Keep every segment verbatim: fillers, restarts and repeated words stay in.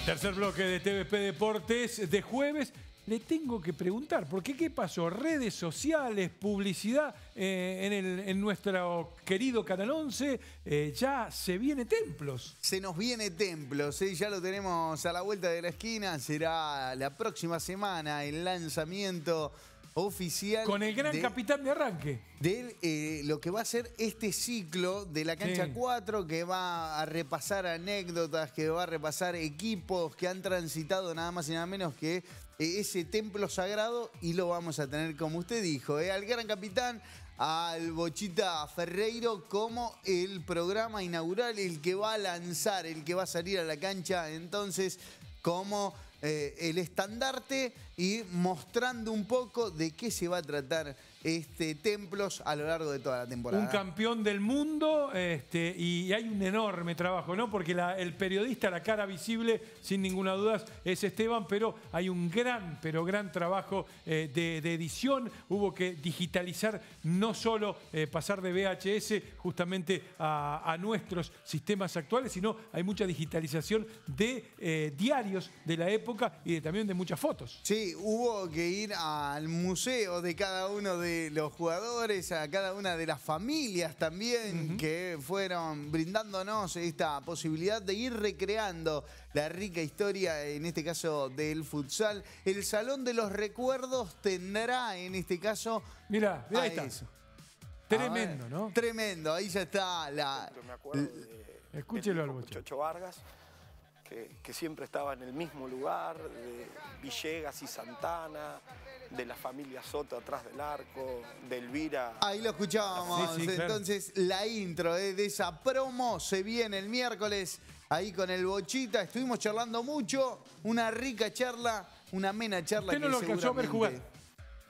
Tercer bloque de T V P Deportes de jueves. Le tengo que preguntar, porque ¿qué pasó? Redes sociales, publicidad eh, en, el, en nuestro querido Canal once, eh, ya se viene Templos. Se nos viene Templos, ¿eh? Ya lo tenemos a la vuelta de la esquina, será la próxima semana el lanzamiento oficial. Con el gran de, capitán de arranque. De eh, lo que va a ser este ciclo de la cancha sí. cuatro, que va a repasar anécdotas, que va a repasar equipos que han transitado nada más y nada menos que eh, ese templo sagrado, y lo vamos a tener, como usted dijo, eh, al gran capitán, al Bochita Ferreiro, como el programa inaugural, el que va a lanzar, el que va a salir a la cancha, entonces, como eh, el estandarte, y mostrando un poco de qué se va a tratar este Templos a lo largo de toda la temporada. Un campeón del mundo, este, y hay un enorme trabajo, ¿no? Porque la, el periodista, la cara visible, sin ninguna duda, es Esteban, pero hay un gran, pero gran trabajo eh, de, de edición. Hubo que digitalizar, no solo eh, pasar de V H S justamente a, a nuestros sistemas actuales, sino hay mucha digitalización de eh, diarios de la época y de, también de muchas fotos. Sí, hubo que ir al museo de cada uno de los jugadores, a cada una de las familias también, uh-huh, que fueron brindándonos esta posibilidad de ir recreando la rica historia, en este caso del futsal. El Salón de los Recuerdos tendrá, en este caso... Mirá, mirá, ahí está. Eso. Tremendo, ver, ¿no? Tremendo, ahí ya está la... Me acuerdo de, Escúchelo al Bocha. Chocho Vargas, que, que siempre estaba en el mismo lugar, de Villegas y Santana, de la familia Soto atrás del arco, de Elvira. Ahí lo escuchábamos, sí, sí, entonces claro. La intro eh, de esa promo se viene el miércoles, ahí con el Bochita. Estuvimos charlando mucho, una rica charla, una amena charla. ¿Usted no que lo alcanzó a ver jugar?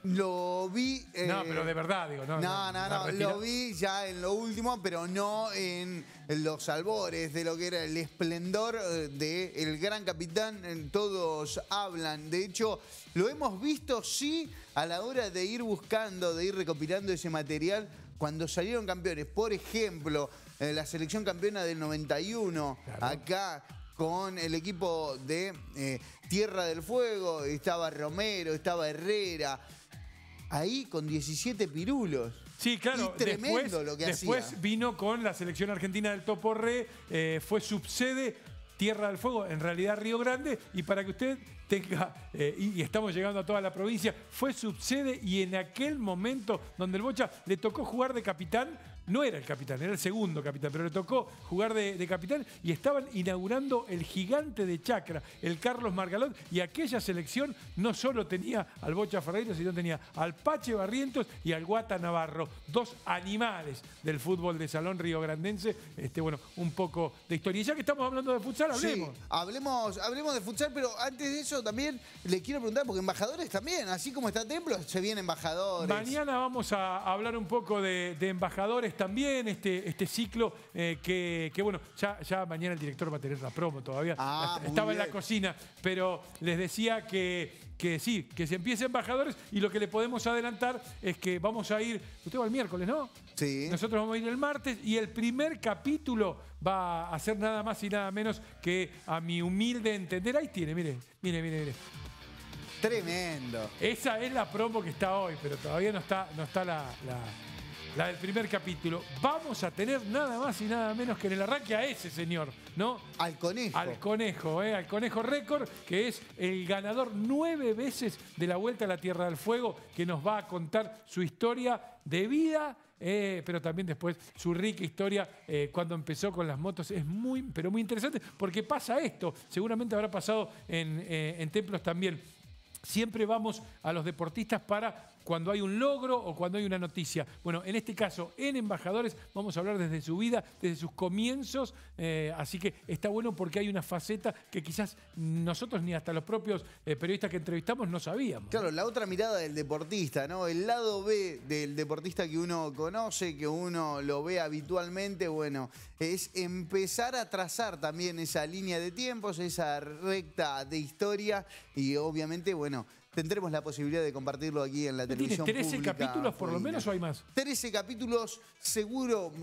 Lo vi... Eh, no, pero de verdad, digo. No, no, no, no, no lo vi ya en lo último, pero no en los albores de lo que era el esplendor del gran capitán. Todos hablan. De hecho, lo hemos visto, sí, a la hora de ir buscando, de ir recopilando ese material, cuando salieron campeones. Por ejemplo, la selección campeona del noventa y uno, claro, acá con el equipo de eh, Tierra del Fuego, estaba Romero, estaba Herrera. Ahí con diecisiete pirulos. Sí, claro. Y tremendo después, lo que después hacía. Vino con la selección argentina del Topo Re, eh, fue subsede Tierra del Fuego, en realidad Río Grande, y para que usted tenga, eh, y, y estamos llegando a toda la provincia, fue subsede, y en aquel momento donde el Bocha le tocó jugar de capitán, no era el capitán, era el segundo capitán, pero le tocó jugar de, de capitán, y estaban inaugurando el gigante de Chacra, el Carlos Margalot, y aquella selección no solo tenía al Bocha Ferreiro, sino tenía al Pache Barrientos y al Guata Navarro, dos animales del fútbol de salón riograndense. Este, bueno, un poco de historia. Y ya que estamos hablando de futsal, hablemos. Sí, hablemos, hablemos de futsal, pero antes de eso también le quiero preguntar, porque embajadores también, así como está Templos, se vienen embajadores. Mañana vamos a hablar un poco de, de embajadores también, este, este ciclo eh, que, que, bueno, ya, ya mañana el director va a tener la promo todavía. Ah, Estaba en la cocina, pero les decía que, que sí, que se empiece embajadores, y lo que le podemos adelantar es que vamos a ir, usted va el miércoles, ¿no? Sí. Nosotros vamos a ir el martes, y el primer capítulo va a ser nada más y nada menos que, a mi humilde entender, ahí tiene, mire, mire, mire, mire. Tremendo. Esa es la promo que está hoy, pero todavía no está, no está la, la, la del primer capítulo. Vamos a tener nada más y nada menos que en el arranque a ese señor, ¿no? Al Conejo. Al Conejo, ¿eh? Al Conejo Récord, que es el ganador nueve veces de la Vuelta a la Tierra del Fuego, que nos va a contar su historia de vida, eh, pero también después su rica historia eh, cuando empezó con las motos. Es muy, pero muy interesante, porque pasa esto. Seguramente habrá pasado en, eh, en Templos también. Siempre vamos a los deportistas para cuando hay un logro o cuando hay una noticia. Bueno, en este caso, en Embajadores, vamos a hablar desde su vida, desde sus comienzos. Eh, así que está bueno porque hay una faceta que quizás nosotros ni hasta los propios eh, periodistas que entrevistamos no sabíamos. Claro, la otra mirada del deportista, ¿no? El lado B del deportista que uno conoce, que uno lo ve habitualmente, bueno, es empezar a trazar también esa línea de tiempos, esa recta de historia, y obviamente, bueno, tendremos la posibilidad de compartirlo aquí en la televisión pública. ¿Tiene trece capítulos por lo menos o hay más? trece capítulos seguro.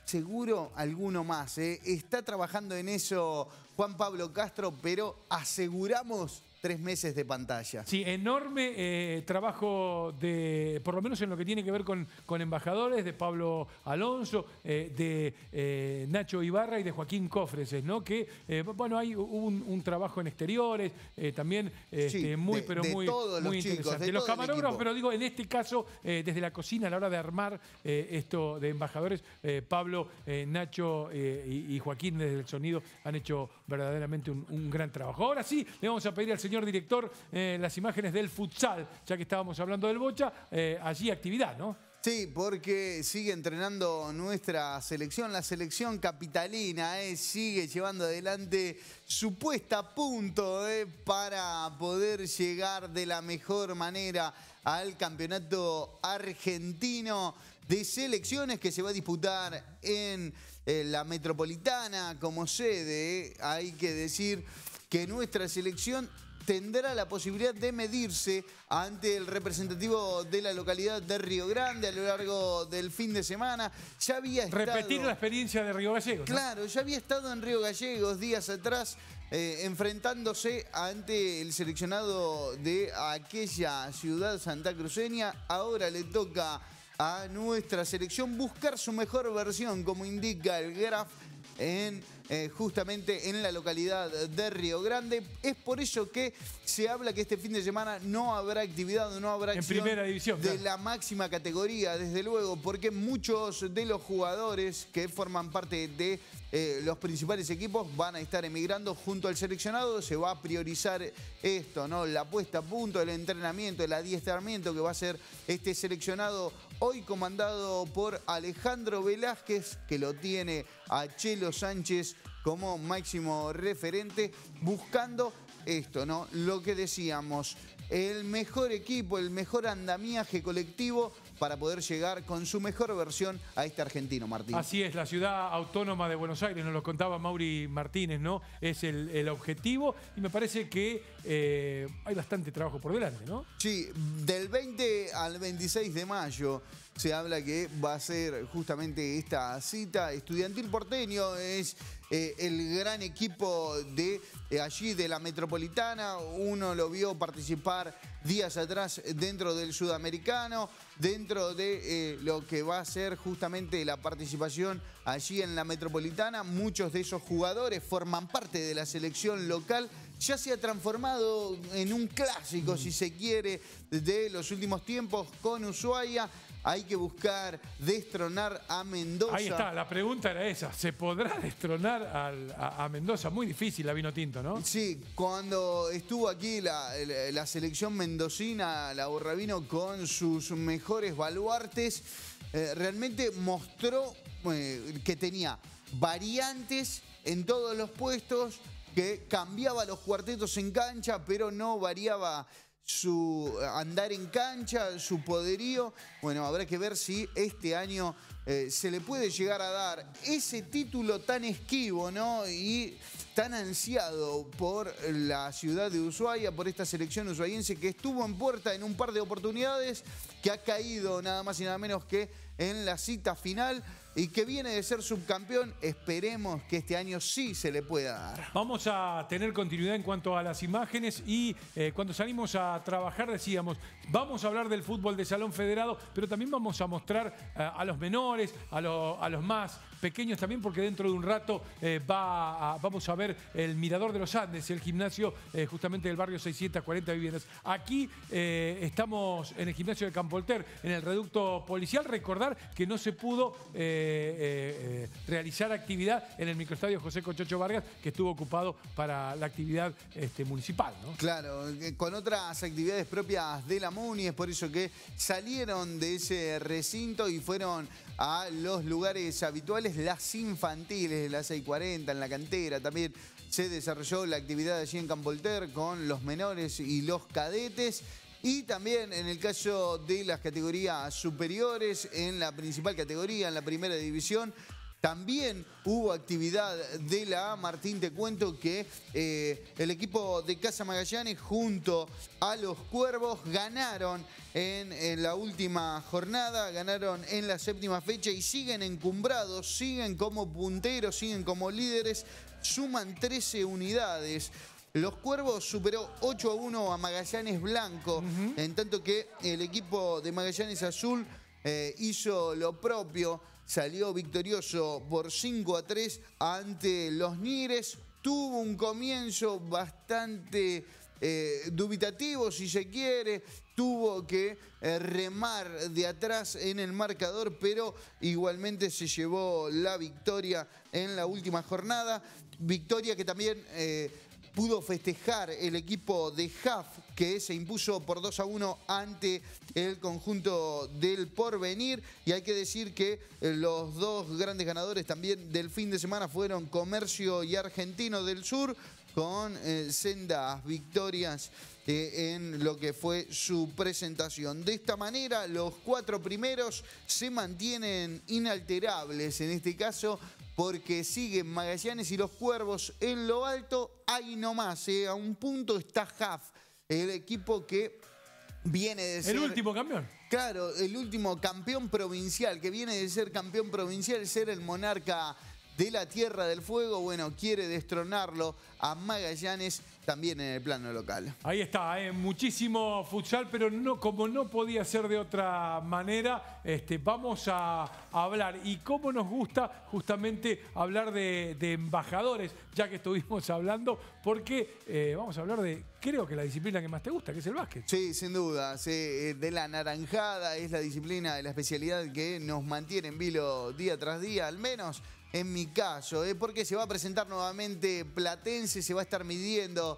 seguro alguno más. ¿eh? Está trabajando en eso Juan Pablo Castro, pero aseguramos tres meses de pantalla. Sí, enorme eh, trabajo, de, por lo menos en lo que tiene que ver con, con embajadores, de Pablo Alonso, eh, de eh, Nacho Ibarra y de Joaquín Cofreses, ¿no? Que, eh, bueno, hay un, un trabajo en exteriores, eh, también eh, Sí, este, muy, de- pero de muy, todos los muy chicos, interesante. de Los todo el camarógrafos, equipo. pero digo, en este caso, eh, desde la cocina a la hora de armar eh, esto de embajadores, eh, Pablo, eh, Nacho eh, y, y Joaquín desde el sonido han hecho verdaderamente un, un gran trabajo. Ahora sí, le vamos a pedir al señor director eh, las imágenes del futsal, ya que estábamos hablando del Bocha, eh, allí actividad, ¿no? Sí, porque sigue entrenando nuestra selección, la selección capitalina, eh, sigue llevando adelante su puesta a punto eh, para poder llegar de la mejor manera al campeonato argentino de selecciones que se va a disputar en eh, la Metropolitana como sede. eh. Hay que decir que nuestra selección tendrá la posibilidad de medirse ante el representativo de la localidad de Río Grande a lo largo del fin de semana. Ya había estado... Repetir la experiencia de Río Gallegos, ¿no? Claro, ya había estado en Río Gallegos días atrás eh, enfrentándose ante el seleccionado de aquella ciudad santacruceña. Ahora le toca a nuestra selección buscar su mejor versión, como indica el Graf, en, eh, justamente en la localidad de Río Grande. Es por eso que se habla que este fin de semana no habrá actividad, no habrá En acción primera división, de claro. la máxima categoría, desde luego, porque muchos de los jugadores que forman parte de eh, los principales equipos van a estar emigrando junto al seleccionado. Se va a priorizar esto, ¿no? La puesta a punto, el entrenamiento, el adiestramiento que va a hacer este seleccionado hoy comandado por Alejandro Velázquez, que lo tiene a Chelo Sánchez como máximo referente, buscando esto, ¿no? Lo que decíamos, el mejor equipo, el mejor andamiaje colectivo para poder llegar con su mejor versión a este argentino, Martín. Así es, la ciudad autónoma de Buenos Aires, nos lo contaba Mauri Martínez, ¿no? Es el, el objetivo y me parece que eh, hay bastante trabajo por delante, ¿no? Sí, del veinte al veintiséis de mayo se habla que va a ser justamente esta cita. Estudiantil Porteño es eh, el gran equipo de eh, allí de la Metropolitana. Uno lo vio participar días atrás dentro del Sudamericano, dentro de eh, lo que va a ser justamente la participación allí en la Metropolitana. Muchos de esos jugadores forman parte de la selección local. Ya se ha transformado en un clásico, si se quiere, de los últimos tiempos con Ushuaia. Hay que buscar destronar a Mendoza. Ahí está, la pregunta era esa, ¿se podrá destronar al- a, a Mendoza? Muy difícil la vino tinto, ¿no? Sí, cuando estuvo aquí la, la- la selección mendocina, la Borrabino, con sus mejores baluartes, eh, realmente mostró eh, que tenía variantes en todos los puestos, que cambiaba los cuartetos en cancha, pero no variaba su andar en cancha, su poderío. Bueno, habrá que ver si este año eh, se le puede llegar a dar ese título tan esquivo, ¿no? Y tan ansiado por la ciudad de Ushuaia, por esta selección ushuaiense que estuvo en puerta en un par de oportunidades, que ha caído nada más y nada menos que en la cita final y que viene de ser subcampeón. Esperemos que este año sí se le pueda dar. Vamos a tener continuidad en cuanto a las imágenes y eh, cuando salimos a trabajar decíamos, vamos a hablar del fútbol de Salón Federado, pero también vamos a mostrar eh, a los menores, a, lo- a los más pequeños también, porque dentro de un rato eh, va a- vamos a ver el Mirador de los Andes, el gimnasio eh, justamente del barrio seiscientas cuarenta viviendas. Aquí eh, estamos en el gimnasio de Campolter, en el reducto policial. Recordar que no se pudo eh, eh, eh, realizar actividad en el microestadio José Cochocho Vargas, que estuvo ocupado para la actividad este, municipal, ¿no? Claro, eh, con otras actividades propias de la MUNI, es por eso que salieron de ese recinto y fueron a los lugares habituales, las infantiles, las seis cuarenta, en la cantera. También se desarrolló la actividad allí en Campolter con los menores y los cadetes. Y también en el caso de las categorías superiores, en la principal categoría, en la primera división, También hubo actividad de la A. Martín, te cuento que eh, el equipo de Casa Magallanes junto a los Cuervos ganaron en, en la última jornada, ganaron en la séptima fecha y siguen encumbrados, siguen como punteros, siguen como líderes, suman trece unidades. Los Cuervos superó ocho a uno a Magallanes Blanco, uh-huh. en tanto que el equipo de Magallanes Azul eh, hizo lo propio. Salió victorioso por cinco a tres ante los Nigres. Tuvo un comienzo bastante eh, dubitativo, si se quiere. Tuvo que eh, remar de atrás en el marcador, pero igualmente se llevó la victoria en la última jornada. Victoria que también eh, pudo festejar el equipo de H A F, que se impuso por dos a uno ante el conjunto del Porvenir. Y hay que decir que los dos grandes ganadores también del fin de semana fueron Comercio y Argentino del Sur, con eh, sendas victorias eh, en lo que fue su presentación. De esta manera, los cuatro primeros se mantienen inalterables, en este caso, porque siguen Magallanes y los Cuervos en lo alto. Ahí nomás, eh, a un punto está H A F, el equipo que viene de ser... El último campeón. Claro, el último campeón provincial, que viene de ser campeón provincial, ser el monarca de la Tierra del Fuego. Bueno, quiere destronarlo a Magallanes también en el plano local. Ahí está, eh, muchísimo futsal, pero no, como no podía ser de otra manera, este, vamos a, a hablar. Y cómo nos gusta justamente hablar de, de embajadores, ya que estuvimos hablando, porque eh, vamos a hablar de, creo que la disciplina que más te gusta, que es el básquet. Sí, sin duda. Sí, de la naranjada es la disciplina, de la especialidad que nos mantiene en vilo día tras día, al menos en mi caso, ¿eh? Porque se va a presentar nuevamente Platense, se va a estar midiendo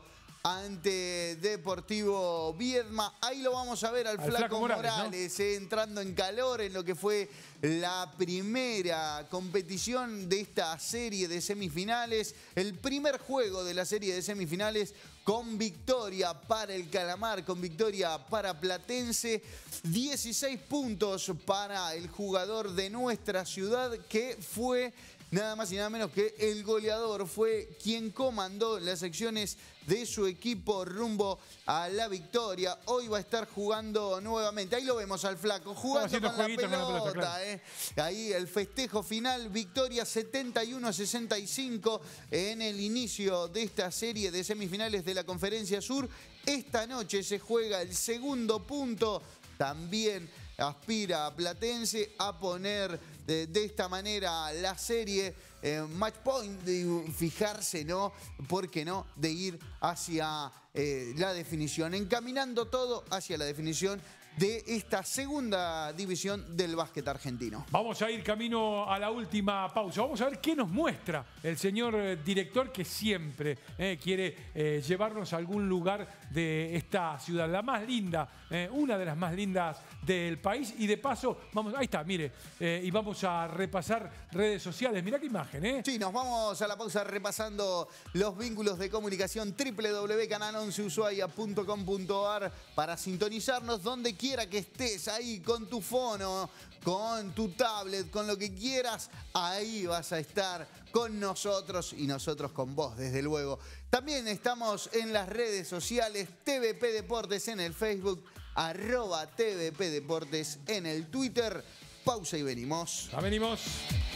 ante Deportivo Viedma. Ahí lo vamos a ver al, al Flaco, Flaco Morales, Morales ¿no? eh, entrando en calor en lo que fue la primera competición de esta serie de semifinales. El primer juego de la serie de semifinales con victoria para el Calamar, con victoria para Platense. dieciséis puntos para el jugador de nuestra ciudad, que fue nada más y nada menos que el goleador, fue quien comandó las secciones de su equipo rumbo a la victoria. Hoy va a estar jugando nuevamente. Ahí lo vemos al Flaco jugando con la pelota. Con la pelota claro. eh. Ahí el festejo final, victoria setenta y uno a sesenta y cinco en el inicio de esta serie de semifinales de la Conferencia Sur. Esta noche se juega el segundo punto. También aspira a Platense a poner de, de esta manera la serie eh, match point, de fijarse, ¿no? ¿Por qué no? De ir hacia eh, la definición, encaminando todo hacia la definición de esta segunda división del básquet argentino. Vamos a ir camino a la última pausa. Vamos a ver qué nos muestra el señor eh, director, que siempre eh, quiere eh, llevarnos a algún lugar de esta ciudad, la más linda, eh, una de las más lindas del país. Y de paso, vamos, ahí está, mire, eh, y vamos a repasar redes sociales. Mirá qué imagen, ¿eh? Sí, nos vamos a la pausa repasando los vínculos de comunicación, doble u doble u doble u punto canal once ushuaia punto com punto ar, para sintonizarnos donde quiera que estés, ahí con tu fono, con tu tablet, con lo que quieras, ahí vas a estar con nosotros y nosotros con vos, desde luego. También estamos en las redes sociales, T V P Deportes en el Facebook, arroba T V P Deportes en el Twitter. Pausa y venimos. Ya venimos.